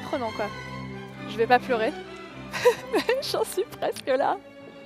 prenant, quoi. Je vais pas pleurer. J'en suis presque là.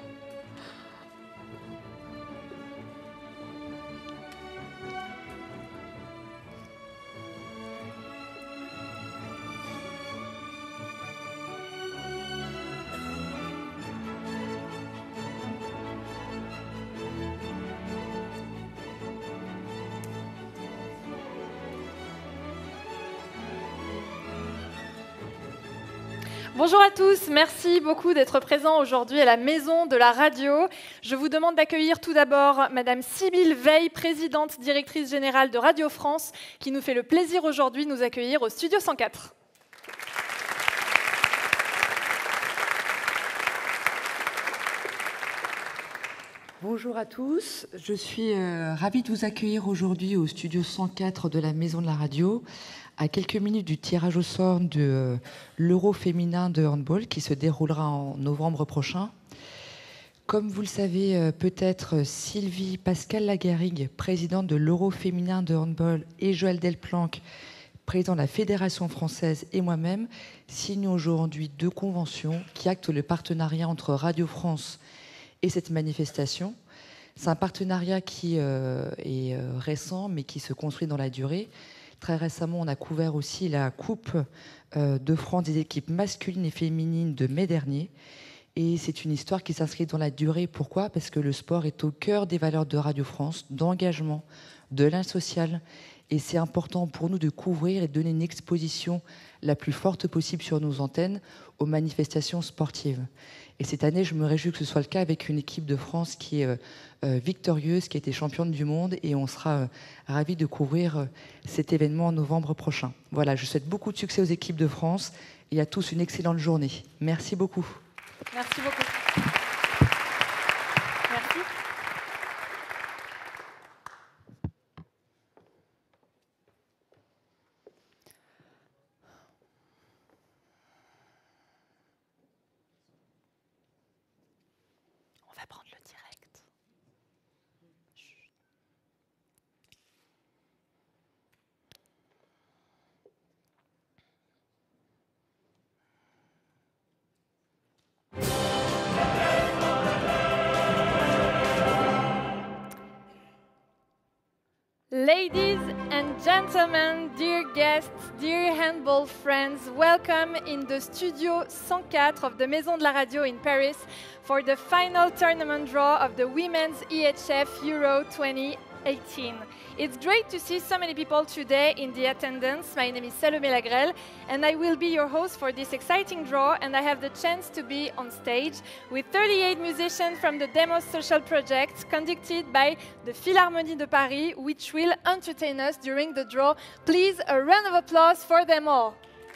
Bonjour à tous, merci beaucoup d'être présents aujourd'hui à la Maison de la Radio. Je vous demande d'accueillir tout d'abord Madame Sybille Veil, présidente directrice générale de Radio France, qui nous fait le plaisir aujourd'hui de nous accueillir au Studio 104. Bonjour à tous, je suis ravie de vous accueillir aujourd'hui au Studio 104 de la Maison de la Radio, à quelques minutes du tirage au sort de l'Euro féminin de handball qui se déroulera en novembre prochain. Comme vous le savez peut-être, Sylvie Pascal Lagarrigue, présidente de l'Euro féminin de handball, et Joël Delplanque, président de la Fédération française, et moi-même, signons aujourd'hui 2 conventions qui actent le partenariat entre Radio France et cette manifestation. C'est un partenariat qui est récent, mais qui se construit dans la durée. Très récemment, on a couvert aussi la Coupe de France des équipes masculines et féminines de mai dernier. Et c'est une histoire qui s'inscrit dans la durée. Pourquoi ? Parce que le sport est au cœur des valeurs de Radio France, d'engagement, de lien social. Et c'est important pour nous de couvrir et de donner une exposition la plus forte possible sur nos antennes aux manifestations sportives. Et cette année, je me réjouis que ce soit le cas avec une équipe de France qui est victorieuse, qui a été championne du monde, et on sera ravis de couvrir cet événement en novembre prochain. Voilà, je souhaite beaucoup de succès aux équipes de France et à tous une excellente journée. Merci beaucoup. Merci beaucoup. Merci. On va prendre le direct. Chut. Ladies and gentlemen, dear guests, dear handball friends, welcome in the Studio 104 of the Maison de la Radio in Paris for the final tournament draw of the Women's EHF Euro 2018. It's great to see so many people today in the attendance. My name is Salomé Lagrelle, and I will be your host for this exciting draw, and I have the chance to be on stage with 38 musicians from the Demos Social Project conducted by the Philharmonie de Paris, which will entertain us during the draw. Please, a round of applause for them all.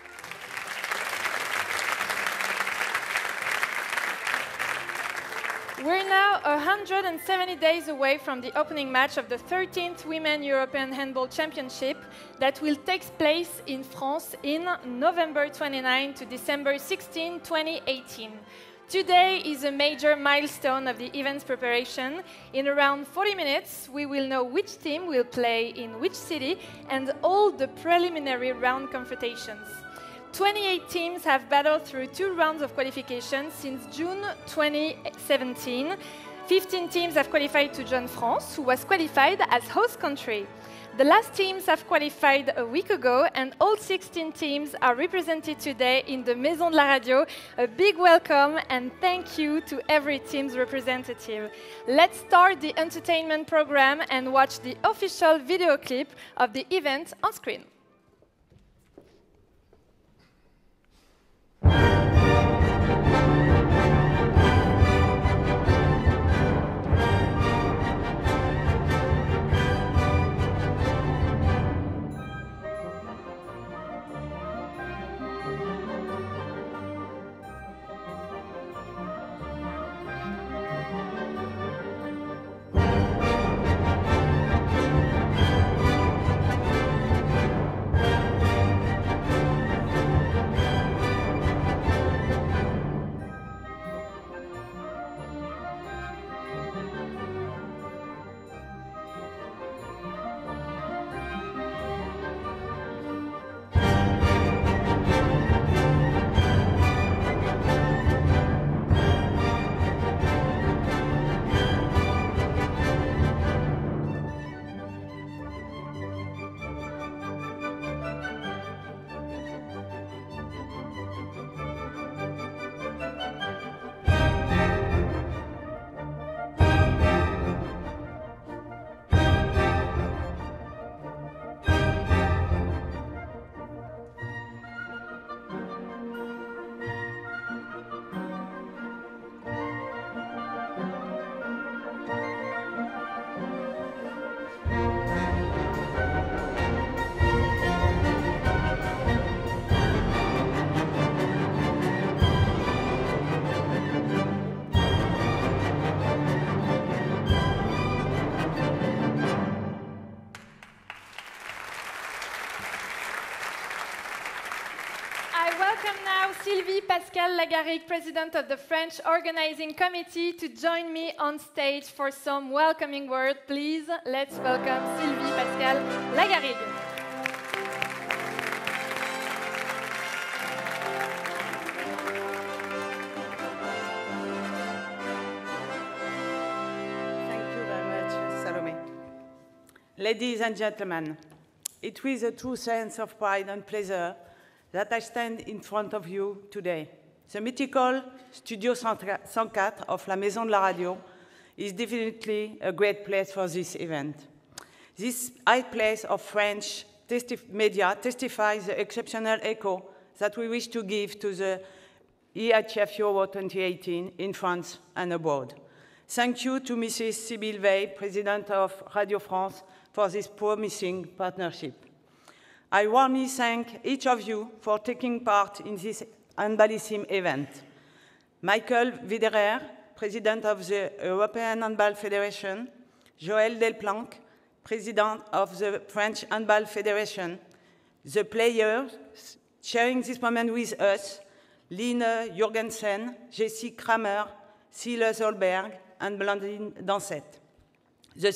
We're now 170 days away from the opening match of the 13th Women European Handball Championship that will take place in France in November 29 to December 16, 2018. Today is a major milestone of the event's preparation. In around 40 minutes, we will know which team will play in which city and all the preliminary round confrontations. 28 teams have battled through 2 rounds of qualification since June 2017. 15 teams have qualified to join France, who was qualified as host country. The last teams have qualified a week ago, and all 16 teams are represented today in the Maison de la Radio. A big welcome and thank you to every team's representative. Let's start the entertainment program and watch the official video clip of the event on screen. Pascal Lagarigue, President of the French Organizing Committee, to join me on stage for some welcoming word. Please, let's welcome Sylvie Pascal Lagarigue. Ladies and gentlemen, it is with a true sense of pride and pleasure that I stand in front of you today. The mythical Studio 104 of La Maison de la Radio is definitely a great place for this event. This high place of French media testifies the exceptional echo that we wish to give to the EHF Euro 2018 in France and abroad. Thank you to Mrs. Sybille Weil, President of Radio France, for this promising partnership. I warmly thank each of you for taking part in this handballissime event. Michael Widerer, President of the European Handball Federation, Joël Delplanque, President of the French Handball Federation, the players sharing this moment with us, Line Jurgensen, Jessie Kramer, Silas Holberg, and Blandine Dansette. The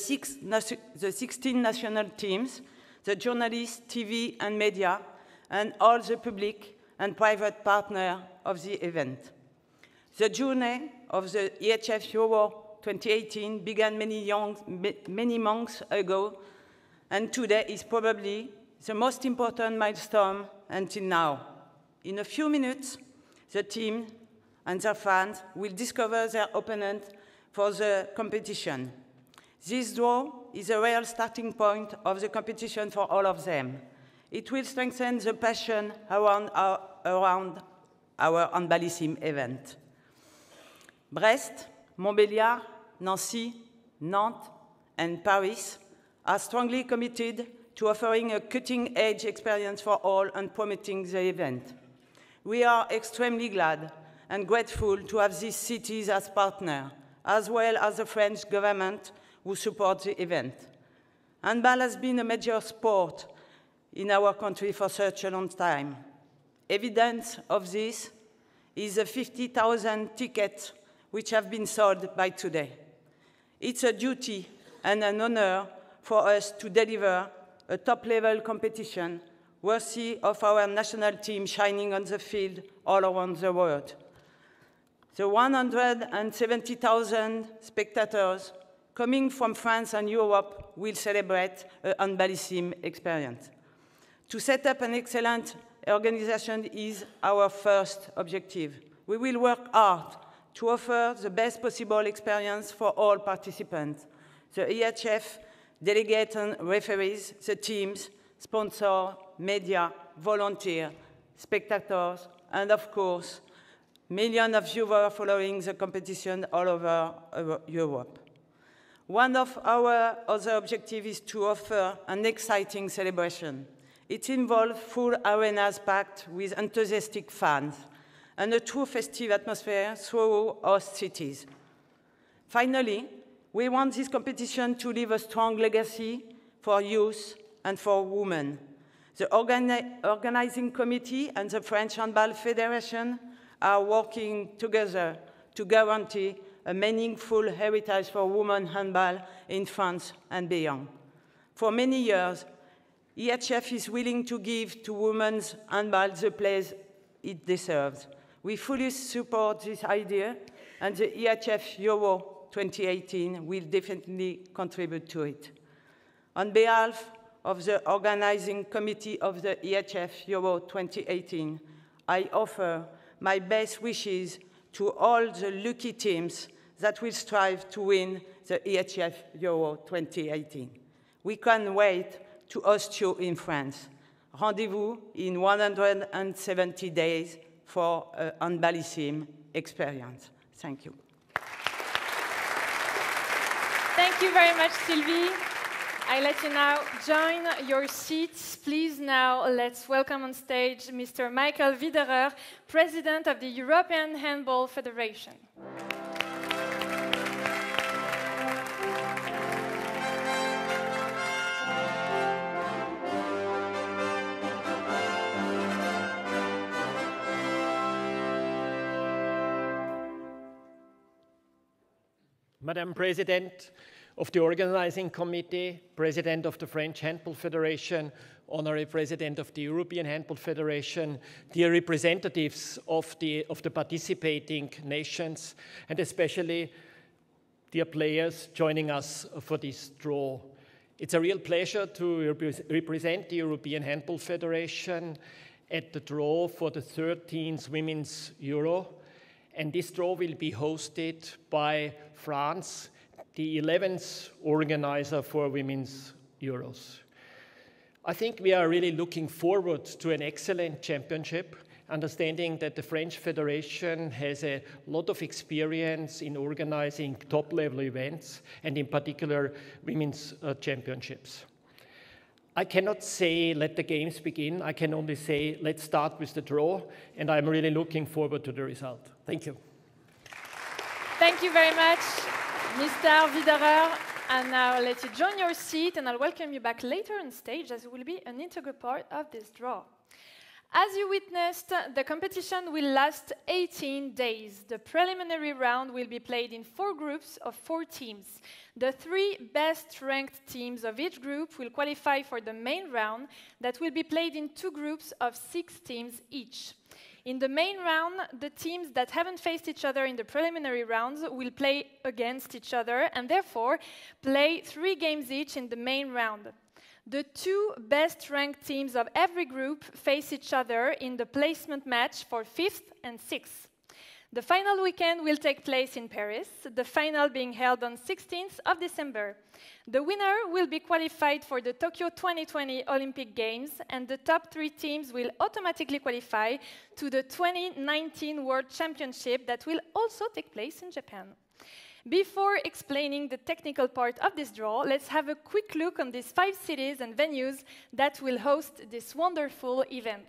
16 national teams, the journalists, TV and media, and all the public and private partners of the event. The journey of the EHF Euro 2018 began many months ago, and today is probably the most important milestone until now. In a few minutes, the team and their fans will discover their opponent for the competition. This draw is a real starting point of the competition for all of them. It will strengthen the passion around our handballissime event. Brest, Montbéliard, Nancy, Nantes, and Paris are strongly committed to offering a cutting-edge experience for all and promoting the event. We are extremely glad and grateful to have these cities as partners, as well as the French government who support the event. Handball has been a major sport in our country for such a long time. Evidence of this is the 50,000 tickets which have been sold by today. It's a duty and an honor for us to deliver a top-level competition worthy of our national team shining on the field all around the world. The 170,000 spectators coming from France and Europe will celebrate a handballissime experience. To set up an excellent organization is our first objective. We will work hard to offer the best possible experience for all participants, the EHF, delegates and referees, the teams, sponsors, media, volunteers, spectators, and of course, millions of viewers following the competition all over Europe. One of our other objectives is to offer an exciting celebration. It involves full arenas packed with enthusiastic fans and a true festive atmosphere through host cities. Finally, we want this competition to leave a strong legacy for youth and for women. The organizing committee and the French Handball Federation are working together to guarantee a meaningful heritage for women's handball in France and beyond. For many years, EHF is willing to give to women's handball the place it deserves. We fully support this idea, and the EHF Euro 2018 will definitely contribute to it. On behalf of the organizing committee of the EHF Euro 2018, I offer my best wishes to all the lucky teams that will strive to win the EHF Euro 2018. We can't wait to host you in France. Rendezvous in 170 days for a handballissime experience. Thank you. Thank you very much, Sylvie. I let you now join your seats. Please now let's welcome on stage Mr. Michael Widerer, President of the European Handball Federation. Madam President of the Organizing Committee, President of the French Handball Federation, Honorary President of the European Handball Federation, dear representatives of the participating nations, and especially dear players joining us for this draw. It's a real pleasure to represent the European Handball Federation at the draw for the 13th Women's Euro. And this draw will be hosted by France, the 11th organizer for Women's Euros. I think we are really looking forward to an excellent championship, understanding that the French Federation has a lot of experience in organizing top-level events, and in particular, women's championships. I cannot say, let the games begin. I can only say, let's start with the draw, and I'm really looking forward to the result. Thank you. Thank you very much, Mr. Widerer. And now I'll let you join your seat, and I'll welcome you back later on stage, as it will be an integral part of this draw. As you witnessed, the competition will last 18 days. The preliminary round will be played in 4 groups of 4 teams. The 3 best-ranked teams of each group will qualify for the main round that will be played in 2 groups of 6 teams each. In the main round, the teams that haven't faced each other in the preliminary rounds will play against each other and therefore play 3 games each in the main round. The 2 best-ranked teams of every group face each other in the placement match for 5th and 6th. The final weekend will take place in Paris, the final being held on 16th of December. The winner will be qualified for the Tokyo 2020 Olympic Games, and the top 3 teams will automatically qualify to the 2019 World Championship that will also take place in Japan. Before explaining the technical part of this draw, let's have a quick look on these 5 cities and venues that will host this wonderful event.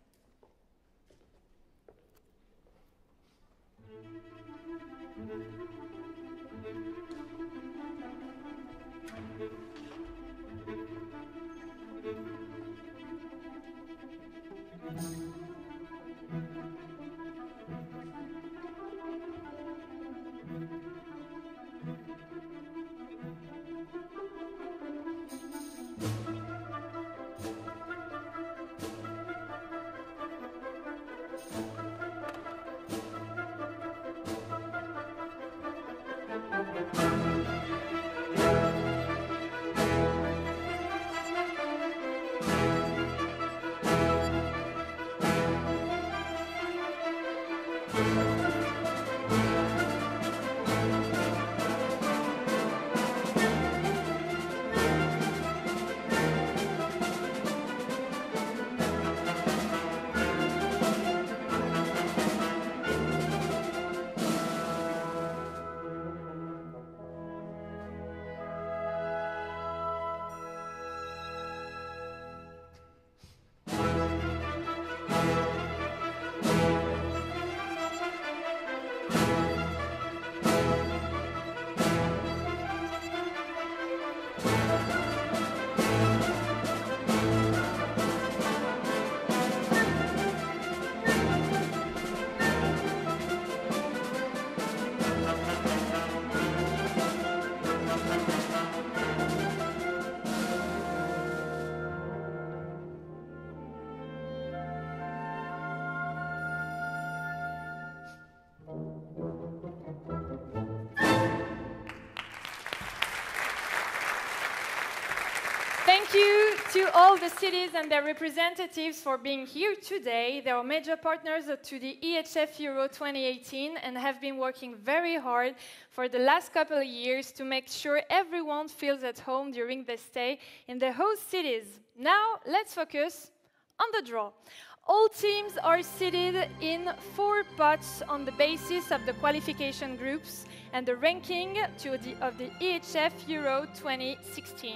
Thank you to all the cities and their representatives for being here today. They are major partners to the EHF Euro 2018 and have been working very hard for the last couple of years to make sure everyone feels at home during their stay in the host cities. Now, let's focus on the draw. All teams are seated in 4 pots on the basis of the qualification groups and the ranking of the EHF Euro 2016.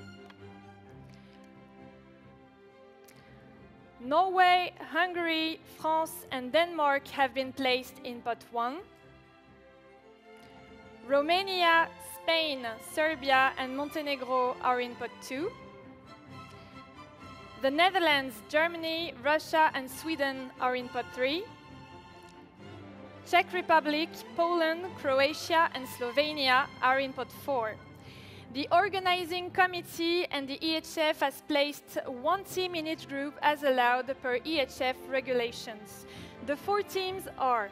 Norway, Hungary, France, and Denmark have been placed in pot 1. Romania, Spain, Serbia, and Montenegro are in pot 2. The Netherlands, Germany, Russia, and Sweden are in pot 3. Czech Republic, Poland, Croatia, and Slovenia are in pot 4. The organizing committee and the EHF has placed one team in each group as allowed per EHF regulations. The 4 teams are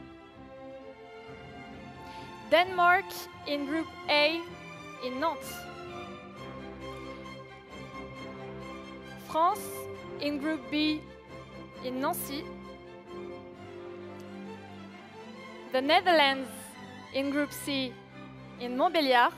Denmark in Group A in Nantes, France in Group B in Nancy, the Netherlands in Group C in Montbéliard,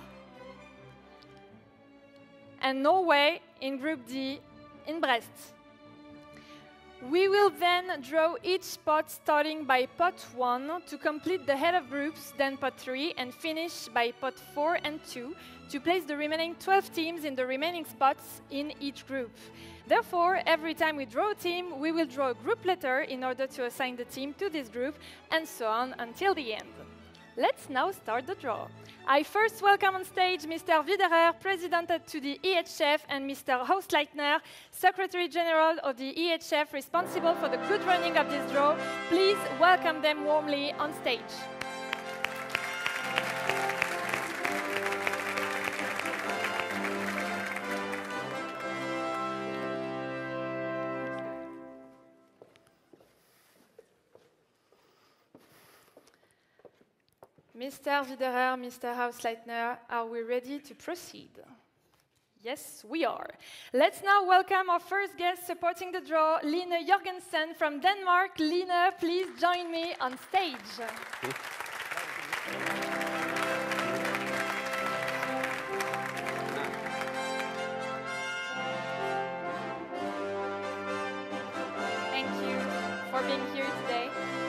and Norway in Group D in Brest. We will then draw each pot starting by pot 1 to complete the head of groups, then pot 3, and finish by pot 4 and 2 to place the remaining 12 teams in the remaining spots in each group. Therefore, every time we draw a team, we will draw a group letter in order to assign the team to this group, and so on until the end. Let's now start the draw. I first welcome on stage Mr. Widerer, President to the EHF, and Mr. Hausleitner, Secretary General of the EHF, responsible for the good running of this draw. Please welcome them warmly on stage. Mr. Widerer, Mr. Hausleitner, are we ready to proceed? Yes, we are. Let's now welcome our first guest supporting the draw, Line Jorgensen from Denmark. Line, please join me on stage. Thank you for being here today.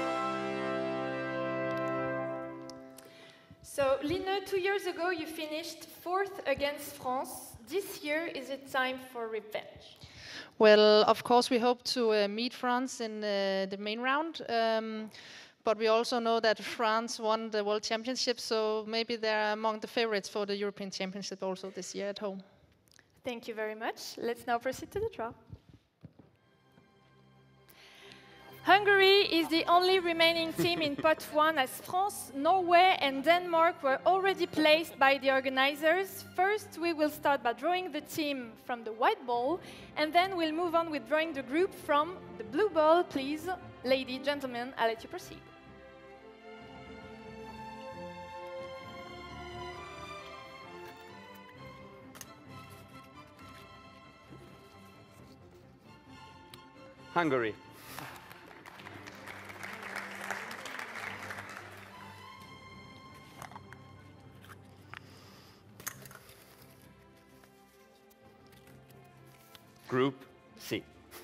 So, Line, 2 years ago you finished 4th against France. This year, is it time for revenge? Well, of course, we hope to meet France in the main round. But we also know that France won the World Championship, so maybe they're among the favorites for the European Championship also this year at home. Thank you very much. Let's now proceed to the draw. Hungary is the only remaining team in pot 1 as France, Norway and Denmark were already placed by the organizers. First, we will start by drawing the team from the white ball, and then we'll move on with drawing the group from the blue ball. Please, lady, gentlemen, I'll let you proceed. Hungary. Group C.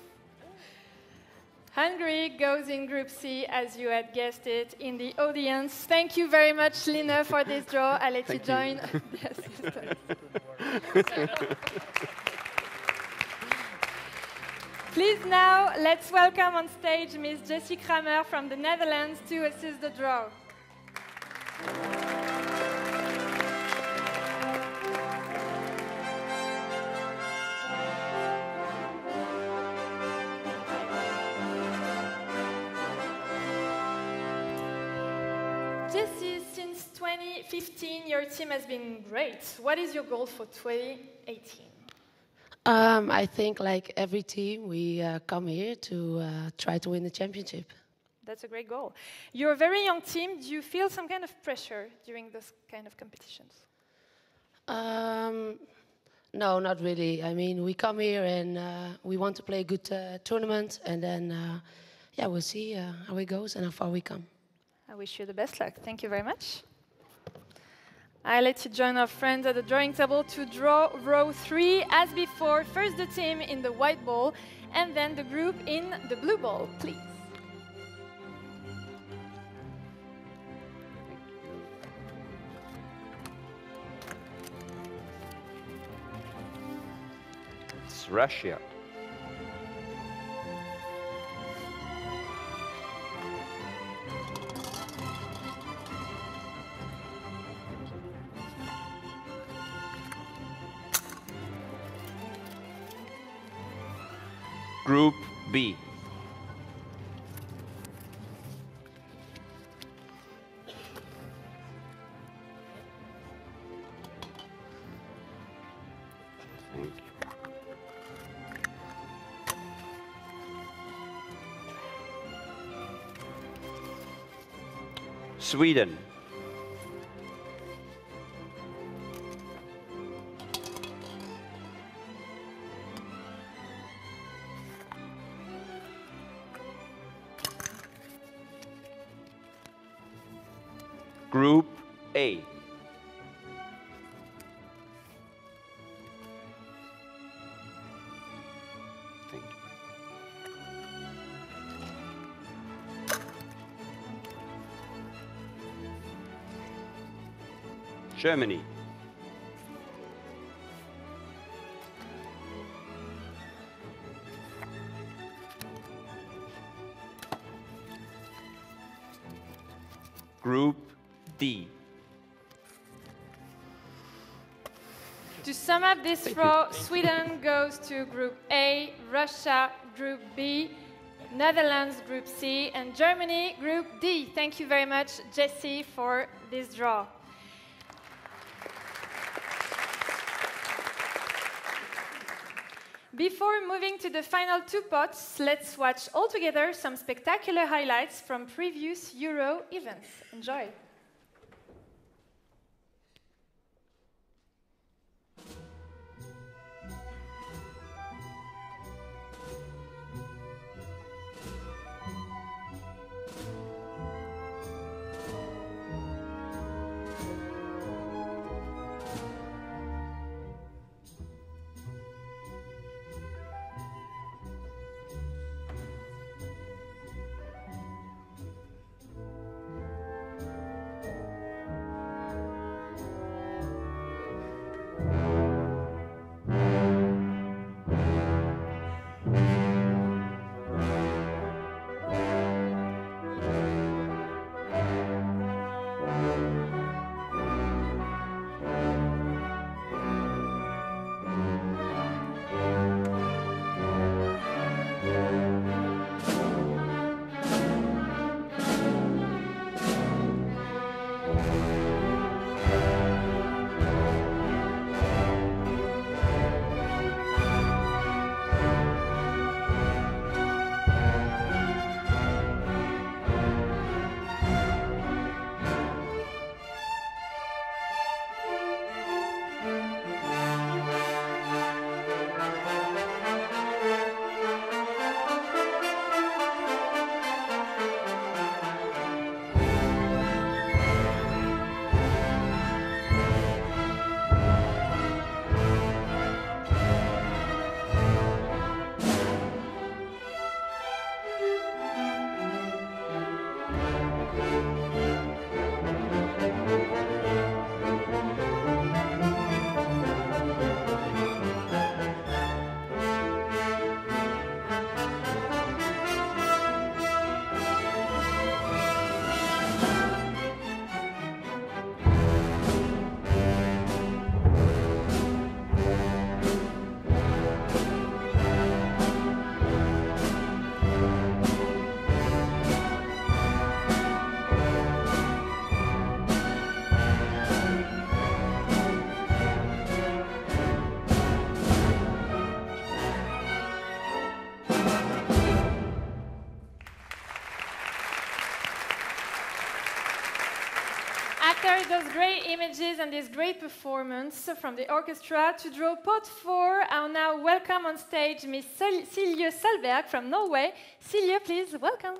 Hungary goes in Group C, as you had guessed it, in the audience. Thank you very much, Line, for this draw. I'll let you join. Yes, please now, let's welcome on stage Ms. Jessie Kramer from the Netherlands to assist the draw. Jessie, since 2015, your team has been great. What is your goal for 2018? I think, like every team, we come here to try to win the championship. That's a great goal. You're a very young team. Do you feel some kind of pressure during this kind of competitions? No, not really. I mean, we come here and we want to play a good tournament, and then, yeah, we'll see how it goes and how far we come. I wish you the best luck. Thank you very much. I'll let you join our friends at the drawing table to draw row 3 as before. First the team in the white ball and then the group in the blue ball, please. It's Russia. Group B. Sweden. Group A. Thank you. Germany. Group D. To sum up this row, Sweden goes to Group A, Russia Group B, Netherlands Group C, and Germany Group D. Thank you very much, Jessie, for this draw. Before moving to the final two pots, let's watch all together some spectacular highlights from previous Euro events. Enjoy. After those great images and this great performance from the orchestra, to draw pot 4, I'll now welcome on stage Miss Silje Salberg from Norway. Silje, please, welcome.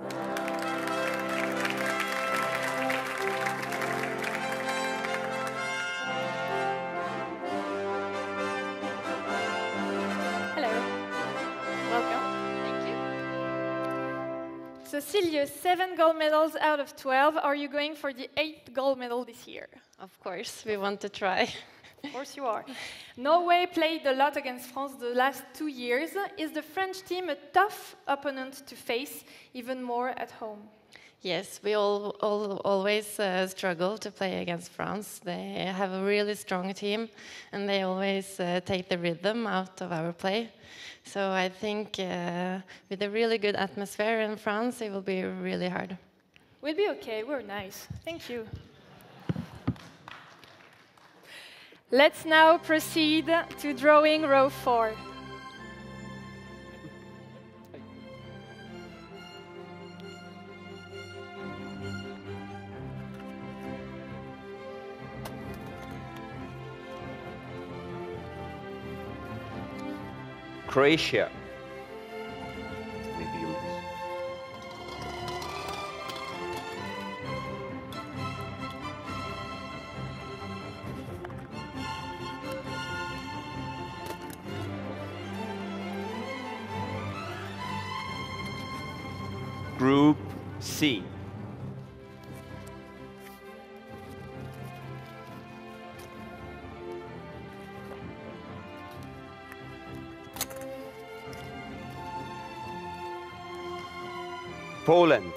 Hello. Welcome. Thank you. So Silje, 7 gold medals out of 12. Are you going for the 8th gold medal this year? Of course, we want to try. Of course you are. Norway played a lot against France the last 2 years. Is the French team a tough opponent to face, even more at home? Yes, we always struggle to play against France. They have a really strong team, and they always take the rhythm out of our play. So I think with a really good atmosphere in France, it will be really hard. We'll be okay. We're nice. Thank you. Let's now proceed to drawing row 4. Croatia. Maybe you miss. Group C. Poland.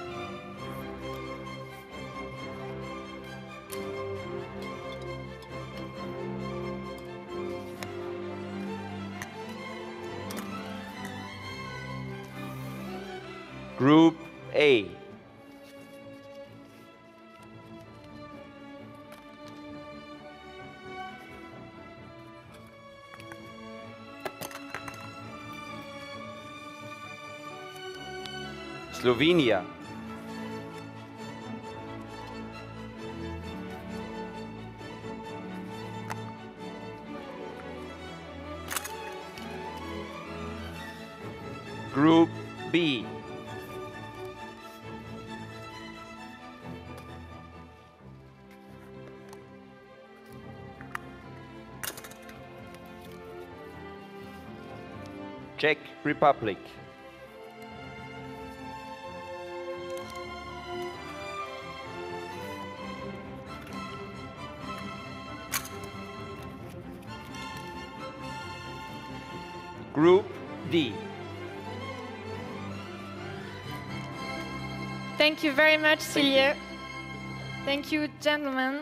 Group A. Slovenia. Group B. Czech Republic. Group D. Thank you very much, Silje. Thank you, gentlemen.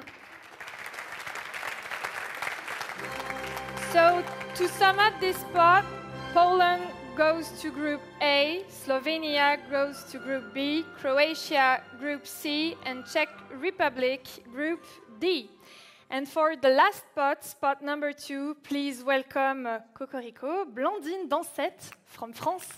So, to sum up this part, Poland goes to Group A, Slovenia goes to Group B, Croatia Group C, and Czech Republic Group D. And for the last spot number 2, please welcome Cocorico, Blandine Dansette from France.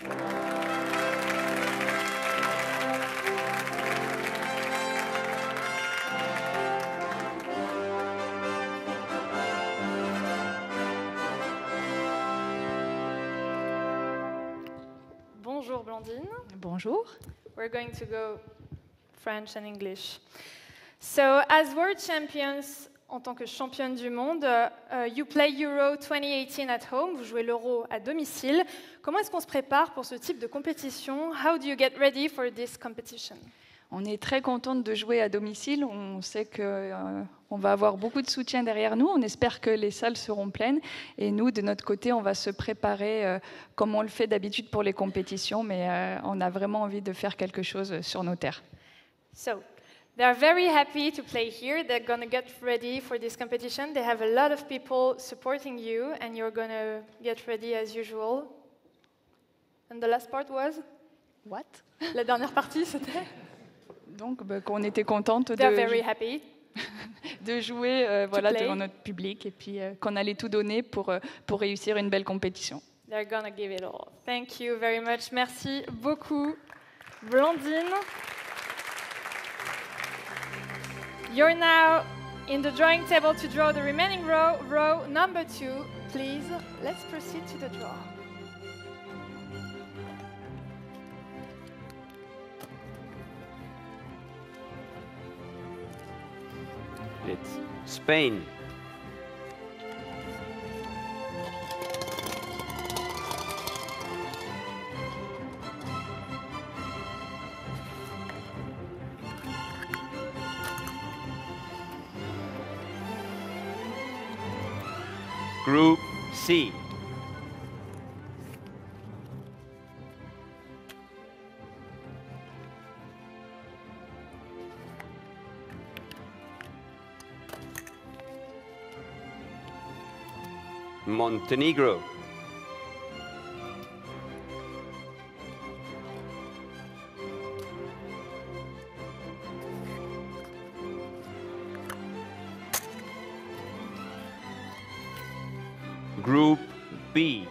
Bonjour Blandine. Bonjour. We're going to go French and English. So, as world champions, en tant que championne du monde, you play Euro 2018 at home, vous jouez l'Euro à domicile. Comment est-ce qu'on se prépare pour ce type de compétition? How do you get ready for this competition? On est très contente de jouer à domicile. On sait qu'on va avoir beaucoup de soutien derrière nous. On espère que les salles seront pleines. Et nous, de notre côté, on va se préparer comme on le fait d'habitude pour les compétitions. Mais on a vraiment envie de faire quelque chose sur nos terres. So, they're very happy to play here. They're going to get ready for this competition. They have a lot of people supporting you, and you're going to get ready as usual. And the last part was? What? La dernière partie, c'était? Donc, qu'on était contente very happy. de jouer voilà, devant notre public et puis qu'on allait tout donner pour réussir une belle compétition. They're gonna give it all. Thank you very much. Merci beaucoup, Blandine. You're now in the drawing table to draw the remaining row number 2. Please, let's proceed to the draw. It's Spain. Group C. Montenegro. Group B.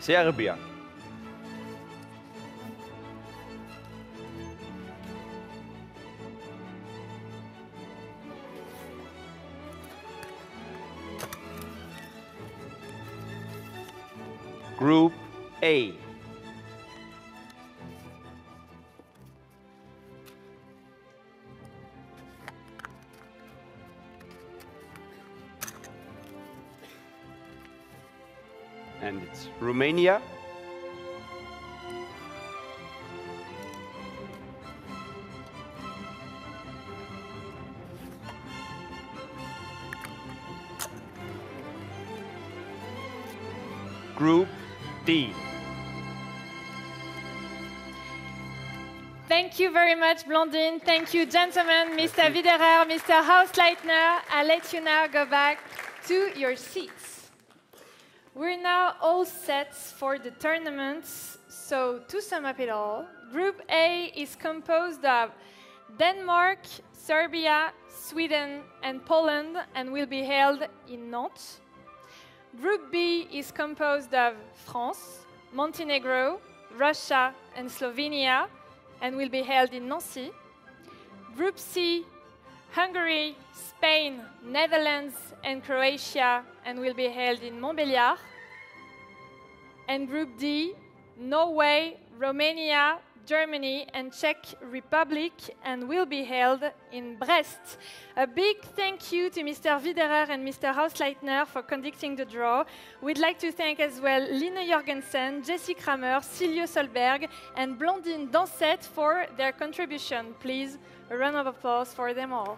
Serbia. Group A. And it's Romania. Group D. Thank you very much, Blondine. Thank you, gentlemen, Mr. Widerer, Mr. Hausleitner. I'll let you now go back to your seats. We're now all set for the tournament. So to sum up it all, Group A is composed of Denmark, Serbia, Sweden, and Poland, and will be held in Nantes. Group B is composed of France, Montenegro, Russia, and Slovenia, and will be held in Nancy. Group C, Hungary, Spain, Netherlands, and Croatia, and will be held in Montbéliard. And Group D, Norway, Romania, Germany, and Czech Republic, and will be held in Brest. A big thank you to Mr. Widerer and Mr. Hausleitner for conducting the draw. We'd like to thank as well Line Jorgensen, Jessie Kramer, Silje Solberg, and Blondine Dansette for their contribution. Please, a round of applause for them all.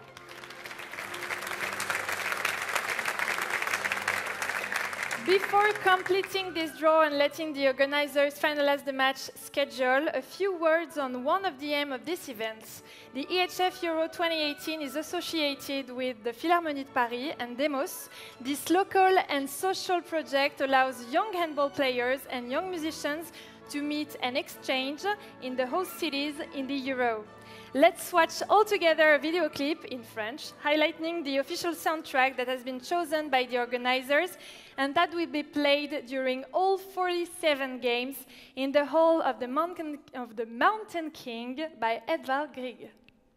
Before completing this draw and letting the organizers finalize the match schedule, a few words on one of the aims of this event. The EHF Euro 2018 is associated with the Philharmonie de Paris and Demos. This local and social project allows young handball players and young musicians to meet and exchange in the host cities in the Euro. Let's watch all together a video clip in French, highlighting the official soundtrack that has been chosen by the organizers and that will be played during all 47 games in the Hall of the Mountain King by Edvard Grieg.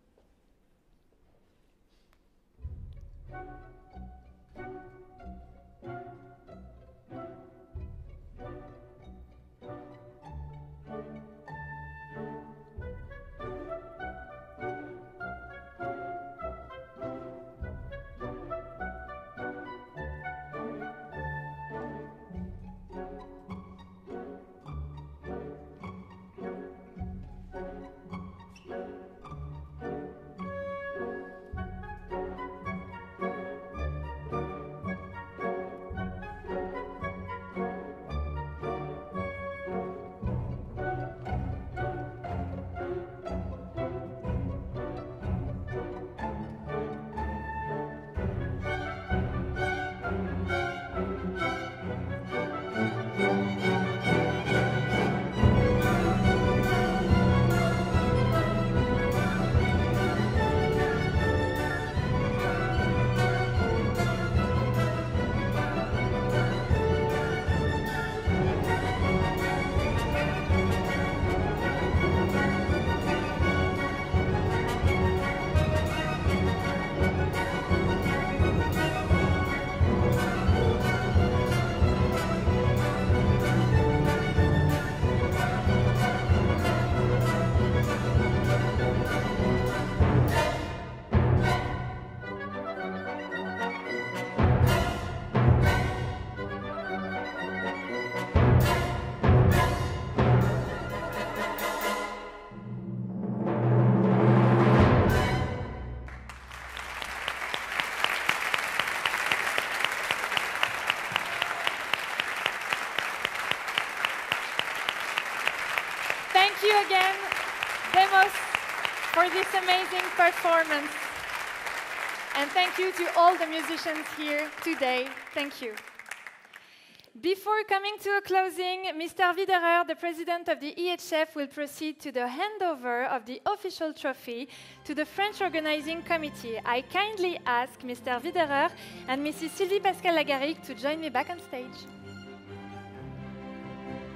Thank you again, Demos, for this amazing performance. And thank you to all the musicians here today. Thank you. Before coming to a closing, Mr. Widerer, the president of the EHF, will proceed to the handover of the official trophy to the French organizing committee. I kindly ask Mr. Widerer and Mrs. Sylvie Pascal Lagaric to join me back on stage.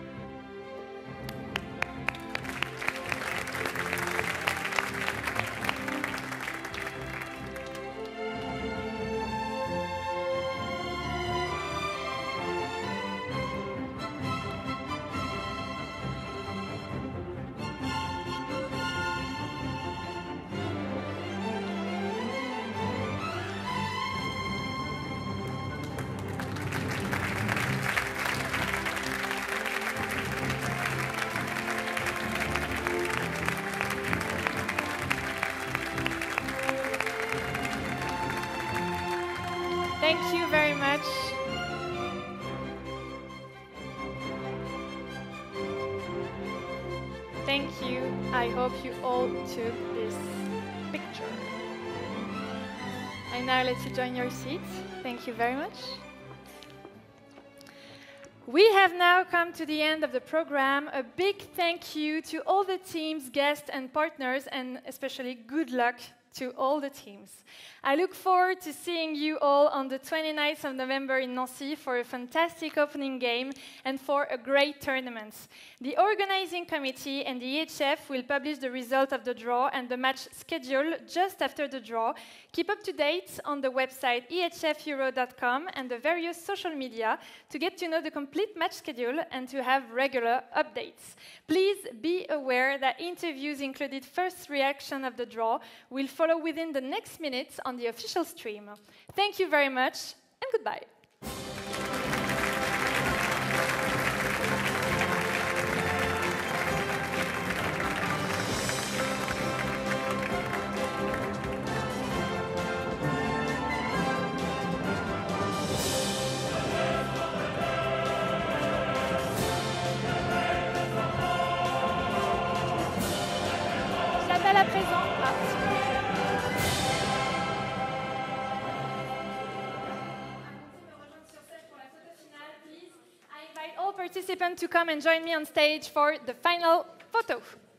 Thank you very much. Thank you. I hope you all took this picture. And now let you join your seats. Thank you very much. We have now come to the end of the program. A big thank you to all the teams, guests, and partners, and especially good luck to all the teams. I look forward to seeing you all on the 29th of November in Nancy for a fantastic opening game and for a great tournament. The organizing committee and the EHF will publish the result of the draw and the match schedule just after the draw. Keep up to date on the website ehfeuro.com and the various social media to get to know the complete match schedule and to have regular updates. Please be aware that interviews included first reaction of the draw will follow within the next minutes on the official stream. Thank you very much and goodbye. J'appelle à présent. All participants to come and join me on stage for the final photo.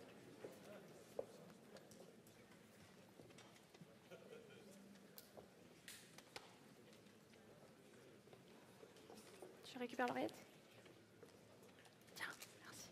Je récupère l'oreillette. Tiens, merci.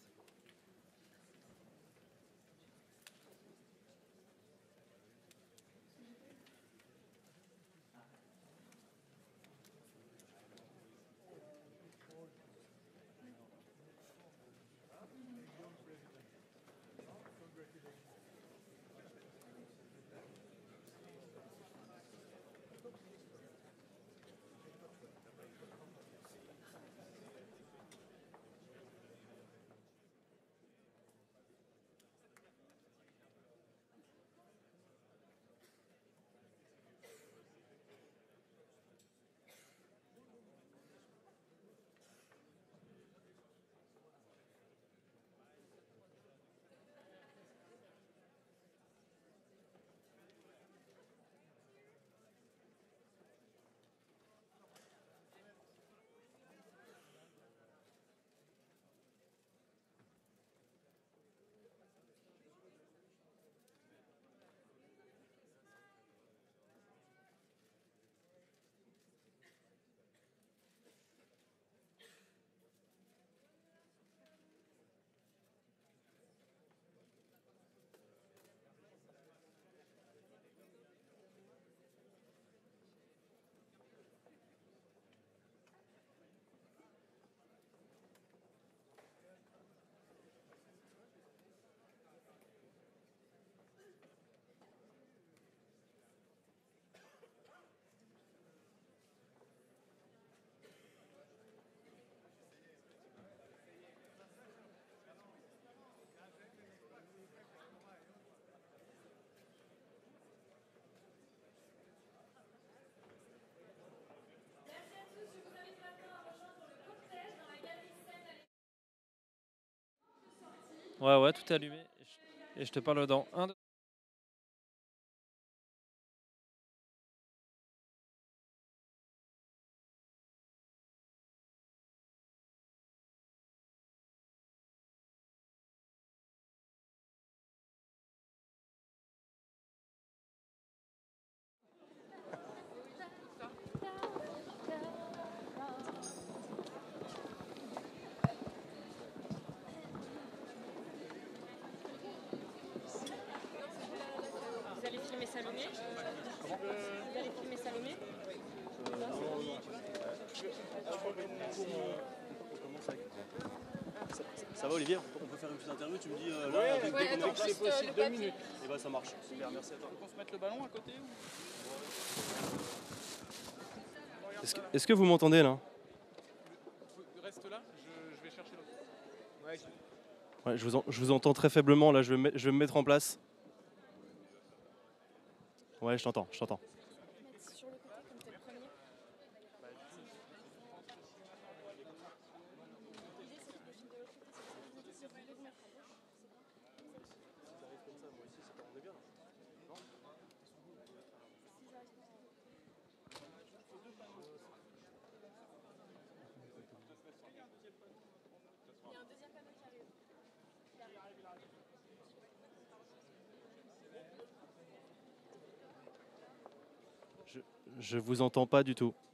Ouais, tout est allumé. Et je te parle dans 1, 2. Vous allez filmer Salomé? Vous allez filmer Salomé? Ça va Olivier? On peut faire une petite interview, tu me dis là, avec ouais, dès que c'est possible, 2 minutes. Et bah ça marche, super, merci à toi. On se mettre le ballon à côté ou... Est-ce que vous m'entendez là? Reste là, je vais chercher l'autre. Ouais, je vous entends très faiblement là, je vais me mettre en place. Ouais, je t'entends. Je vous entends pas du tout.